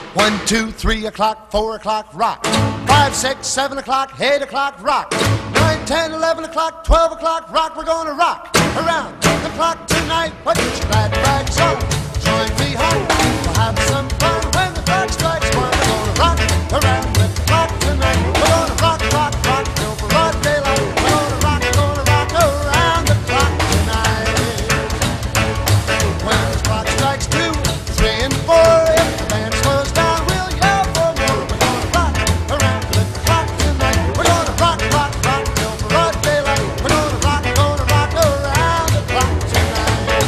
1, 2, 3 o'clock, 4 o'clock, rock. 5, 6, 7 o'clock, 8 o'clock, rock. 9, 10, 11 o'clock, 12 o'clock, rock. We're gonna rock around the clock tonight. Put your glad rags on, join me home. We'll have some fun when the clock strikes 1. We're gonna rock around the clock tonight. We're gonna rock, rock, rock till broad daylight. We're gonna rock around the clock tonight. When the clock strikes 2, 3 and 4, if the band slows down, we'll yell for more. We're gonna rock around the clock tonight. We're gonna rock, rock, rock till broad daylight. We're gonna rock around the clock tonight.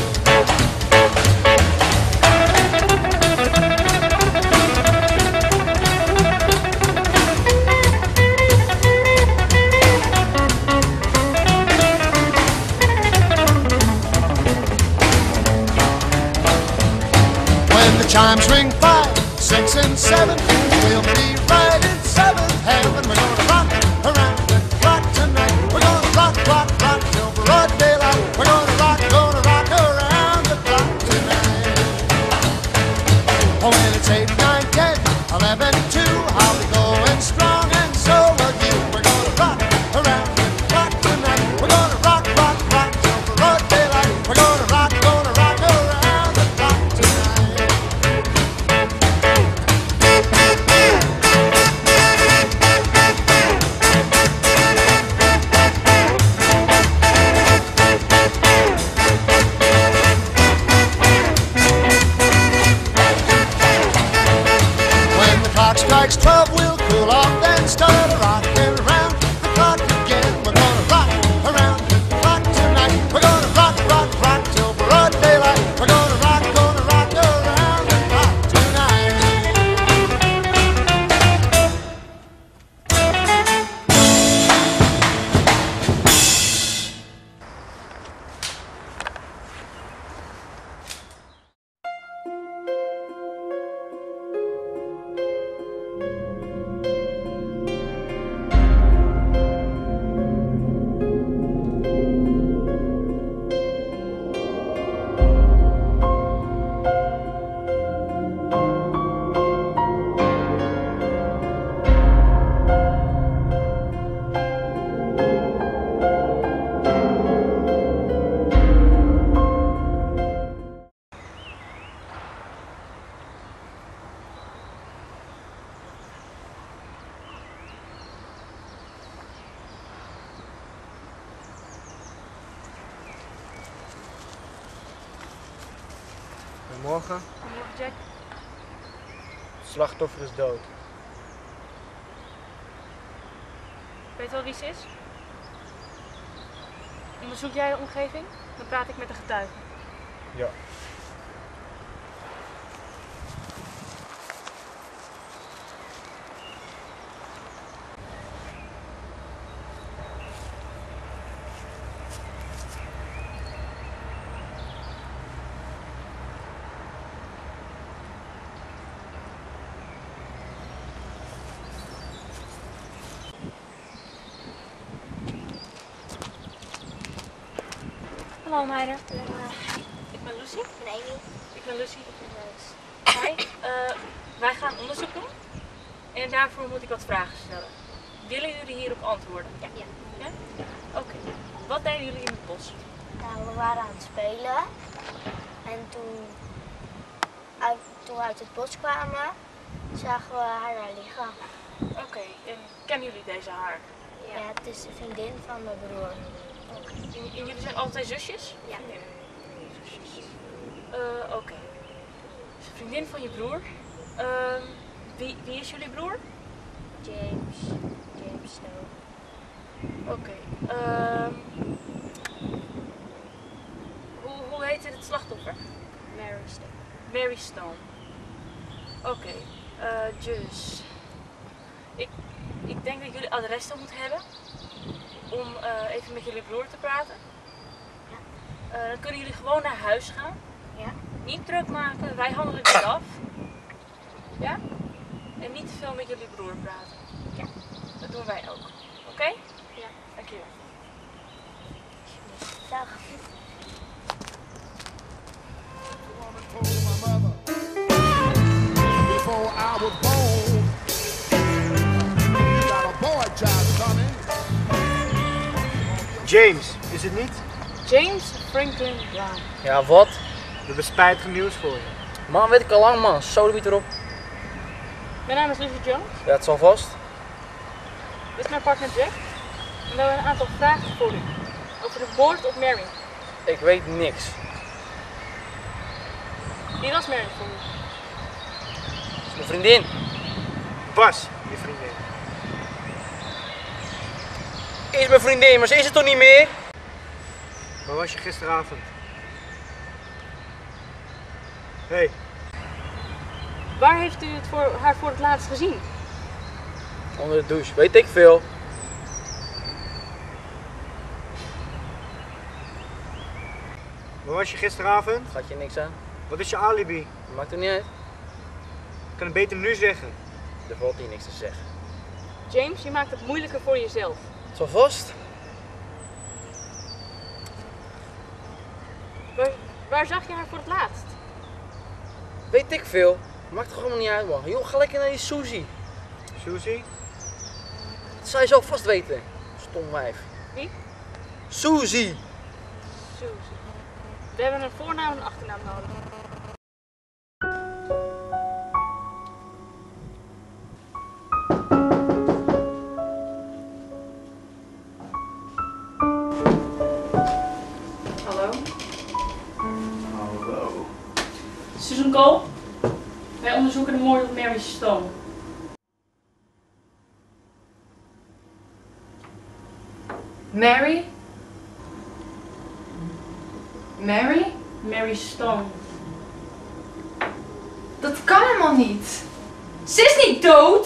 When the chimes ring 5, 6 and 7, we'll be right in 7th heaven. We're gonna rock around the clock tonight. We're gonna rock, rock, rock till broad daylight. We're gonna rock around the clock tonight. Oh, when it's 8, 9, 10, 11, 2, I'll be going strong and so will you. We're gonna rock around the clock tonight. We're gonna rock, rock, rock till broad daylight. We're gonna rock around the clock tonight. When the clock strikes 12, we'll cool off, then start rocking around the clock again. We're gonna rock around the clock tonight. We're gonna rock, rock, rock till broad daylight. We're gonna rock around the clock tonight. Goedemorgen. Goedemorgen, Jack. Het slachtoffer is dood. Weet je wel wie ze is? Onderzoek jij de omgeving? Dan praat ik met de getuige. Ja. Hallo meiden. Ik ben Lucy. Ik ben Amy. Ik ben Lucy. Ik ben Roos. Hi. Wij gaan onderzoek doen. En daarvoor moet ik wat vragen stellen. Willen jullie hierop antwoorden? Ja. Ja? Oké. Wat deden jullie in het bos? Nou, we waren aan het spelen. En toen we uit het bos kwamen, zagen we haar daar liggen. Oké. En kennen jullie deze haar? Ja, het is de vriendin van mijn broer. En jullie zijn altijd zusjes? Ja. Zusjes. Oké. Dus een vriendin van je broer. Wie is jullie broer? James Snow. Oké. Hoe heette het slachtoffer? Mary Snow. Mary Stone. Oké. Dus ik denk dat jullie adressen moeten hebben om even met jullie broer te praten. Dan kunnen jullie gewoon naar huis gaan. Ja. Niet druk maken, wij handelen dit af. Ja? En niet te veel met jullie broer praten. Ja. Dat doen wij ook. Oké? Ja. Dankjewel. Dag. Before I James, is het niet? James Franklin Brown. Ja, wat? We hebben spijtig nieuws voor je. Man, weet ik al lang, man. Sodomiet erop. Mijn naam is Lucy Jones. Ja, het zal vast. Dit is mijn partner Jack. En we hebben een aantal vragen voor u. Over de moord op Mary. Ik weet niks. Wie was Mary voor u? Dat is mijn vriendin. Bas, je vriendin. Is mijn vriendin, maar ze is het toch niet meer? Waar was je gisteravond? Hey, Waar heeft u haar voor het laatst gezien? Onder de douche, weet ik veel. waar was je gisteravond? Gaat je niks aan? Wat is je alibi? Maakt er niet uit. Ik kan het beter nu zeggen. Er valt hier niks te zeggen. James, je maakt het moeilijker voor jezelf. Het zal vast. Waar zag je haar voor het laatst? Weet ik veel. Maakt toch helemaal niet uit, man. Joh, ga lekker naar die Suzy. Suzy? Dat zou je zo vast weten. Stom wijf. Wie? Suzy! Suzy. We hebben een voornaam en een achternaam nodig. Hallo? Hallo. Susan Cole? Wij onderzoeken de moord op Mary Stone. Mary? Mary? Mary Stone. Dat kan helemaal niet. Ze is niet dood!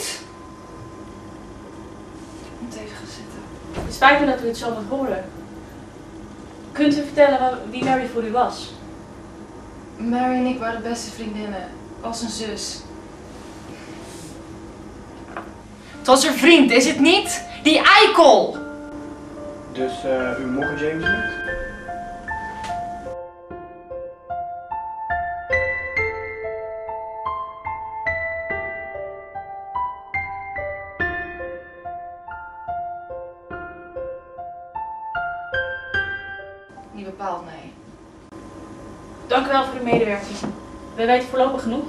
Ik moet even gaan zitten. Het spijt me dat u het zo moet horen. Kunt u vertellen wie Mary voor u was? Mary en ik waren beste vriendinnen. Als een zus. Het was haar vriend, is het niet? Die eikel! Dus u mocht James niet? Niet bepaald, nee. Dank u wel voor uw medewerking. We weten voorlopig genoeg.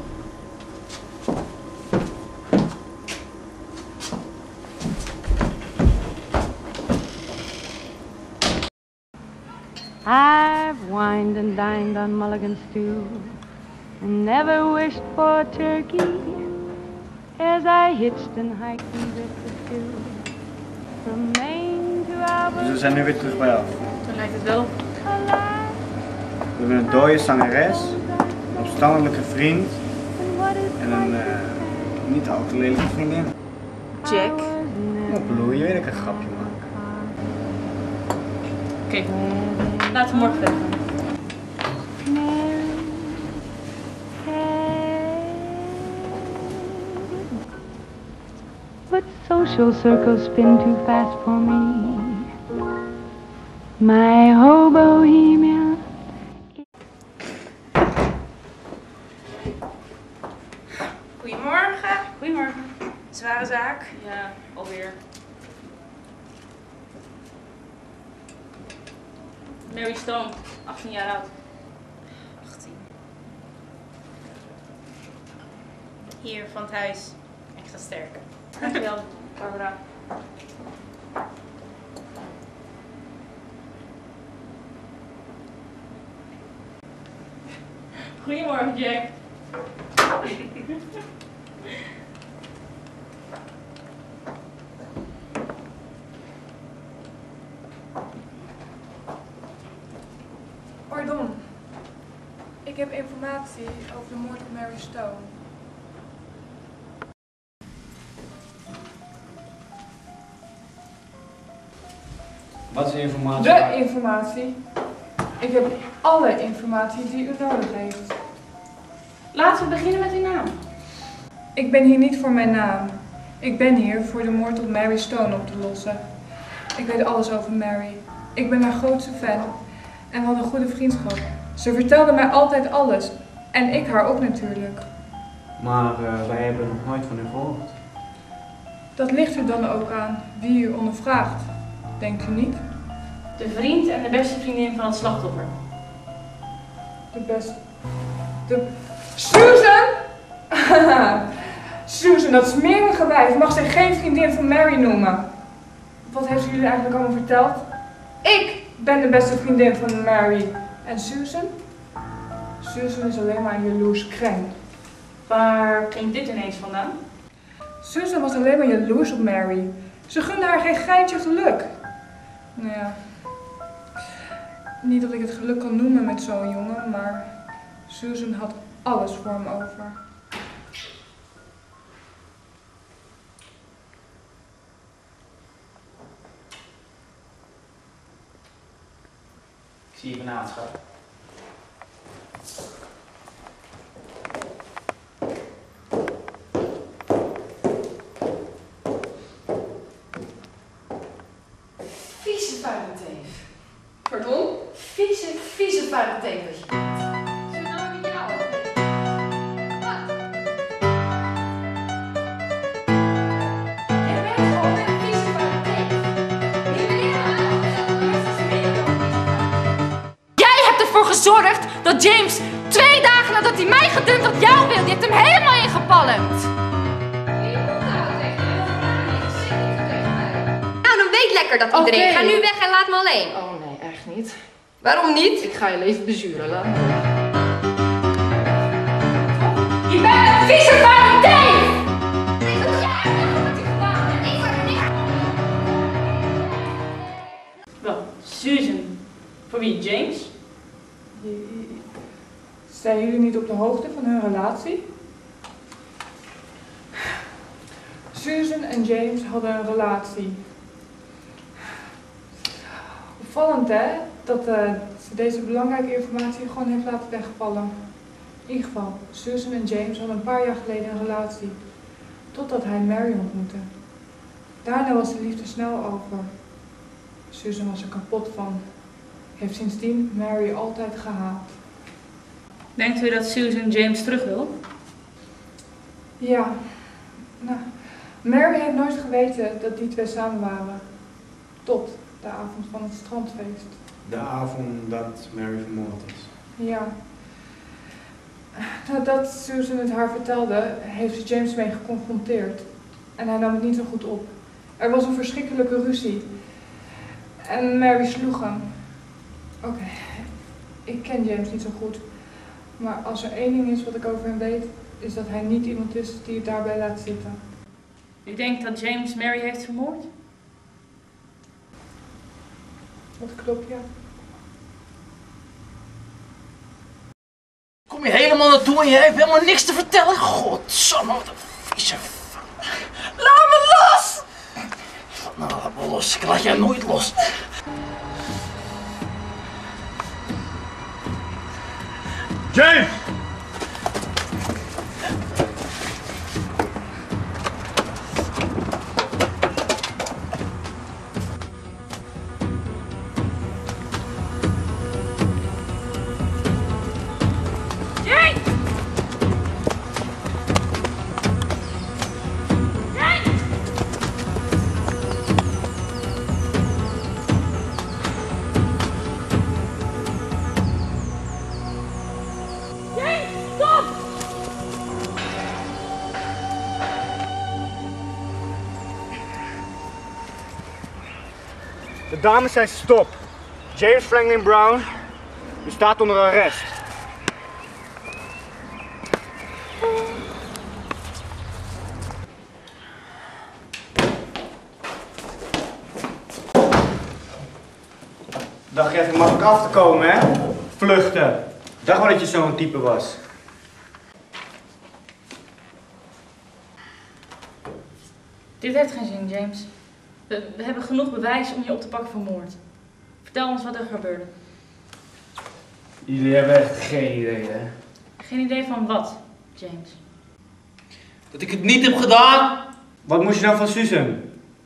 I've wined and dined on mulligan stew and never wished for turkey as I hitched and hiked and drifted too from Maine to Dus we Albuquerque. zijn nu weer terug bij af. Dan lijkt het wel. We hebben een dode zangeres, een opstandelijke vriend en een niet al te lelijke vriendin. Jack? Op Louie, je weet dat ik een grapje maak. Oké, laten we morgen verder gaan. But social circles spin too fast for me. My hobohemian. Goedemorgen. Goedemorgen. Zware zaak. Ja, alweer. Mary Stone, 18 jaar oud. 18. Hier, van het huis. Extra sterke. Dankjewel, Barbara. Goedemorgen, Jack. Pardon, ik heb informatie over de moord op Mary Stone. Wat is de informatie? De informatie. Ik heb alle informatie die u nodig heeft. Laten we beginnen met uw naam. Ik ben hier niet voor mijn naam. Ik ben hier voor de moord op Mary Stone op te lossen. Ik weet alles over Mary. Ik ben haar grootste fan en we hadden een goede vriendschap. Ze vertelde mij altijd alles. En ik haar ook natuurlijk. Maar wij hebben nog nooit van u gehoord. Dat ligt er dan ook aan wie u ondervraagt. Denkt u niet? De vriend en de beste vriendin van het slachtoffer. De beste... Susan! Susan, dat smerige wijf mag zich geen vriendin van Mary noemen. Wat heeft ze jullie eigenlijk allemaal verteld? Ik ben de beste vriendin van Mary. En Susan? Susan is alleen maar een jaloers kreng. Waar ging dit ineens vandaan? Susan was alleen maar jaloers op Mary. Ze gunde haar geen geintje geluk. Nou ja, niet dat ik het geluk kan noemen met zo'n jongen, maar Susan had alles voor hem over. Ik zie je vanavond, schat. Vieze vuile teef. Pardon? Vieze vuile teef dat je bent. Zullen we nou met jou? Wat? Je bent gewoon een vieze vuile teef. Je bent Jij hebt ervoor gezorgd dat James 2 dagen nadat hij mij gedumpt had jou wilde. Je hebt hem helemaal ingepalmd. Nou, dan weet lekker dat iedereen. Oké. Ga nu weg en laat me alleen. Oh nee, echt niet. Waarom niet? Ik ga je leven bezuren, laat me. Je bent een vieze vuile teef! Wel, Susan. Voor wie? James? Zijn jullie niet op de hoogte van hun relatie? Susan en James hadden een relatie. Opvallend hè, dat ze deze belangrijke informatie gewoon heeft laten wegvallen. In ieder geval, Susan en James hadden een paar jaar geleden een relatie. Totdat hij Mary ontmoette. Daarna was de liefde snel over. Susan was er kapot van. Heeft sindsdien Mary altijd gehaat. Denkt u dat Susan James terug wil? Ja, nou, Mary heeft nooit geweten dat die twee samen waren. Tot de avond van het strandfeest. De avond dat Mary vermoord is. Ja. Nadat Susan het haar vertelde, heeft ze James mee geconfronteerd. En hij nam het niet zo goed op. Er was een verschrikkelijke ruzie. En Mary sloeg hem. Oké, ik ken James niet zo goed. Maar als er één ding is wat ik over hem weet, is dat hij niet iemand is die het daarbij laat zitten. U denkt dat James Mary heeft vermoord? Dat klopt, ja. Kom je helemaal naartoe en je hebt helemaal niks te vertellen? Godsamme, wat een vieze... Laat me los! Nou, laat me los. Ik laat jij nooit los. James! De dames zijn stop. James Franklin Brown, u staat onder arrest. Dacht je even makkelijk af te komen, hè? Vluchten. Dacht wel dat je zo'n type was. Dit heeft geen zin, James. We hebben genoeg bewijs om je op te pakken voor moord. Vertel ons wat er gebeurde. Jullie hebben echt geen idee, hè? Geen idee van wat, James? Dat ik het niet heb gedaan? Wat moest je dan van Susan?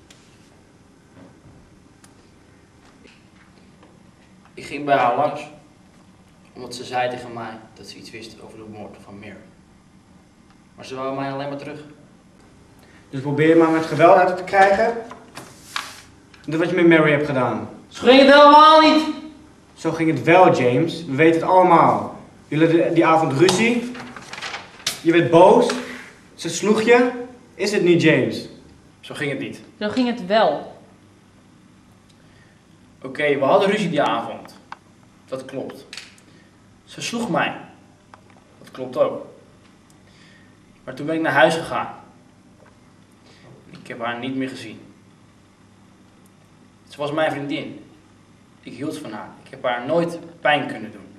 Ik ging bij haar langs. Omdat ze zei tegen mij dat ze iets wist over de moord van Mary. Maar ze wou mij alleen maar terug. Dus probeer je maar met geweld uit te krijgen. Dat wat je met Mary hebt gedaan. Zo ging het helemaal niet. Zo ging het wel, James. We weten het allemaal. Jullie hadden die avond ruzie. Je werd boos. Ze sloeg je. Is het niet, James? Zo ging het niet. Zo ging het wel. Oké, we hadden ruzie die avond. Dat klopt. Ze sloeg mij. Dat klopt ook. Maar toen ben ik naar huis gegaan. Ik heb haar niet meer gezien. Ze was mijn vriendin. Ik hield van haar. Ik heb haar nooit pijn kunnen doen.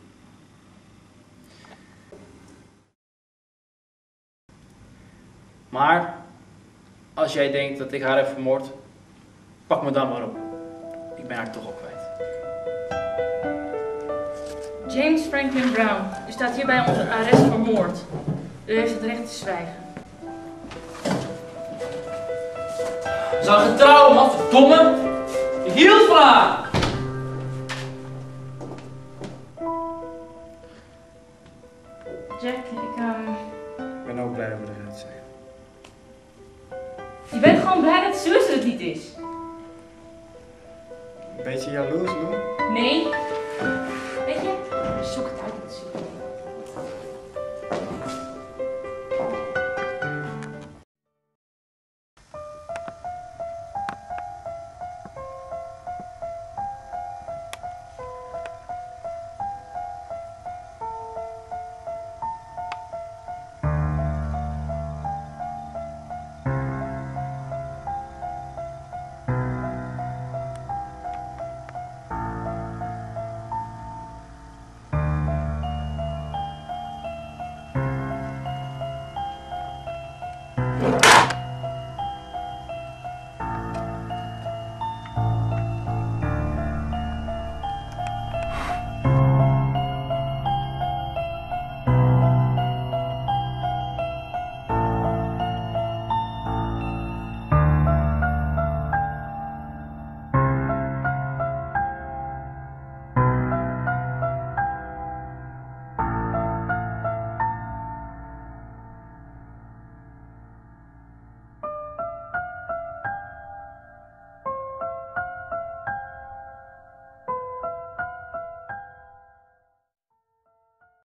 Maar als jij denkt dat ik haar heb vermoord, pak me dan maar op. Ik ben haar toch al kwijt. James Franklin Brown, u staat hier bij onze arrest voor moord. U heeft het recht te zwijgen. We zouden getrouwen, man, verdomme! Ik hield van haar! Jack, Ik ben ook blij dat we eruit zijn. Je bent gewoon blij dat Suze het niet is. Een beetje jaloers, Lou? Nee. Weet je, zoek het uit met Suze.